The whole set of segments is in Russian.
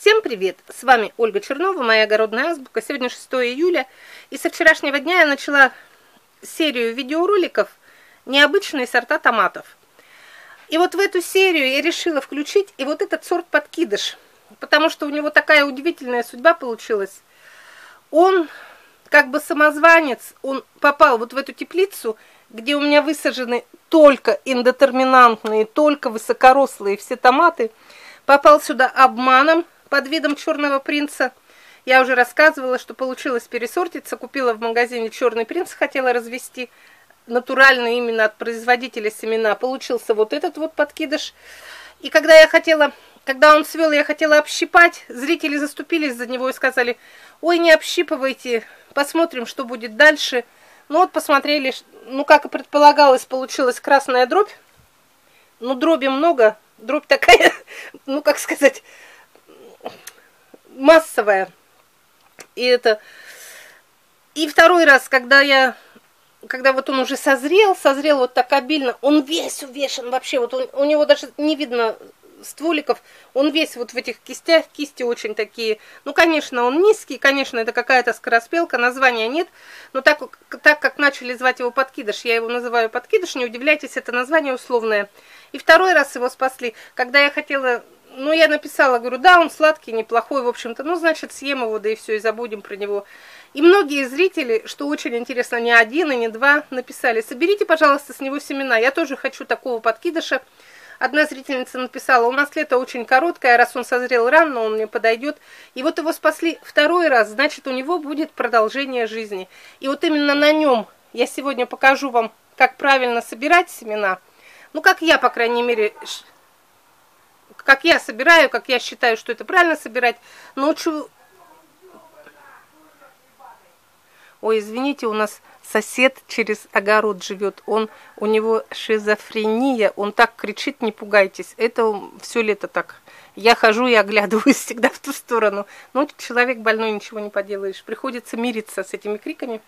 Всем привет! С вами Ольга Чернова, моя огородная азбука. Сегодня 6 июля, и со вчерашнего дня я начала серию видеороликов «Необычные сорта томатов». И вот в эту серию я решила включить и вот этот сорт подкидыш, потому что у него такая удивительная судьба получилась. Он как бы самозванец, он попал вот в эту теплицу, где у меня высажены только индетерминантные, только высокорослые все томаты. Попал сюда обманом под видом черного принца. Я уже рассказывала, что получилось пересортиться. Купила в магазине черный принц, хотела развести натуральные именно от производителя семена. Получился вот этот вот подкидыш. И когда он цвел, я хотела общипать. Зрители заступились за него и сказали: ой, не общипывайте, посмотрим, что будет дальше. Ну вот посмотрели, ну как и предполагалось, получилась красная дробь. Ну дроби много, дробь такая, ну как сказать, массовая. И второй раз, когда вот он уже созрел вот так обильно, он весь увешан вообще, вот у него даже не видно стволиков, он весь вот в этих кистях, кисти очень такие, ну, конечно, он низкий, конечно, это какая-то скороспелка, названия нет, но так как начали звать его подкидыш, я его называю подкидыш, не удивляйтесь, это название условное. И второй раз его спасли, когда я хотела, ну, я написала, говорю, да, он сладкий, неплохой, в общем-то, ну, значит, съем его, да и все, и забудем про него. И многие зрители, что очень интересно, не один и не два, написали: соберите, пожалуйста, с него семена, я тоже хочу такого подкидыша. Одна зрительница написала: у нас лето очень короткое, раз он созрел рано, он мне подойдет. И вот его спасли второй раз, значит, у него будет продолжение жизни. И вот именно на нем я сегодня покажу вам, как правильно собирать семена. Ну, как я, по крайней мере, как я собираю, как я считаю, что это правильно собирать. Научу... Ой, извините, у нас сосед через огород живет, у него шизофрения, он так кричит, не пугайтесь, это все лето так. Я хожу и оглядываюсь всегда в ту сторону. Ну, человек больной, ничего не поделаешь, приходится мириться с этими криками.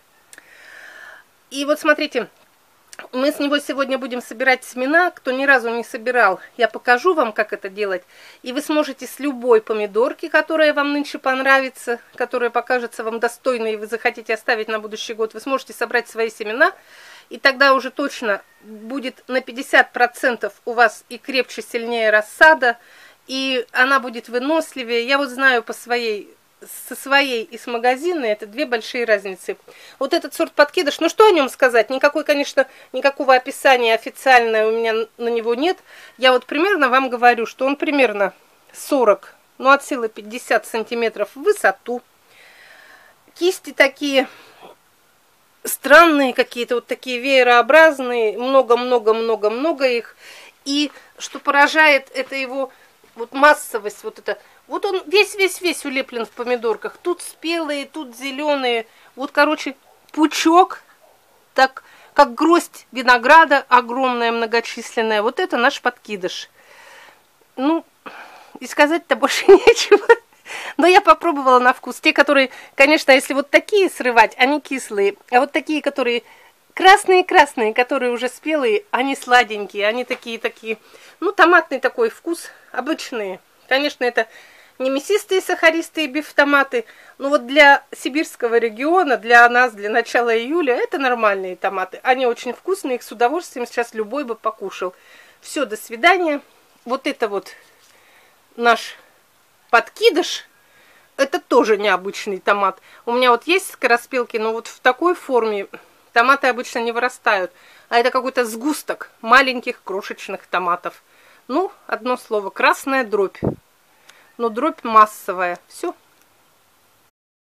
И вот смотрите, мы с него сегодня будем собирать семена. Кто ни разу не собирал, я покажу вам, как это делать. И вы сможете с любой помидорки, которая вам нынче понравится, которая покажется вам достойной, и вы захотите оставить на будущий год, вы сможете собрать свои семена. И тогда уже точно будет на 50% у вас и крепче, сильнее рассада, и она будет выносливее. Я вот знаю со своей и с магазинной, это две большие разницы. Вот этот сорт подкидыш, ну что о нем сказать? Никакого описания официального у меня на него нет. Я вот примерно вам говорю, что он примерно 40, ну от силы 50 сантиметров в высоту. Кисти такие странные какие-то, вот такие веерообразные, много-много-много-много их. И что поражает, это его вот массовость, вот это. Вот он весь улеплен в помидорках. Тут спелые, тут зеленые. Вот, короче, пучок, так как гроздь винограда огромная, многочисленная. Вот это наш подкидыш. Ну, и сказать-то больше нечего. Но я попробовала на вкус. Те, которые, конечно, если вот такие срывать, они кислые. А вот такие, которые красные-красные, которые уже спелые, они сладенькие. Они такие, ну, томатный такой вкус, обычные. Конечно, это не мясистые сахаристые бифтоматы, но вот для сибирского региона, для нас, для начала июля, это нормальные томаты. Они очень вкусные, их с удовольствием сейчас любой бы покушал. Все, до свидания. Вот это вот наш подкидыш, это тоже необычный томат. У меня вот есть скороспелки, но вот в такой форме томаты обычно не вырастают. А это какой-то сгусток маленьких крошечных томатов. Ну, одно слово, красная дробь. Но дробь массовая. Все.